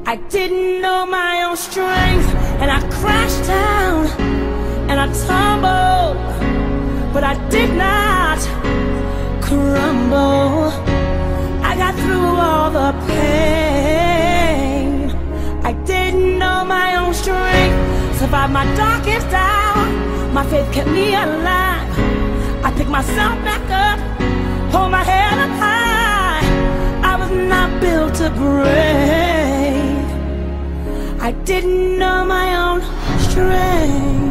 I didn't know my own strength, and I crashed down and I tumbled, but I did not crumble. I got through all the pain. I didn't know my own strength, survived my darkest hour. My faith kept me alive. I picked myself back up, hold my head up high. I was not built to break. I didn't know my own strength.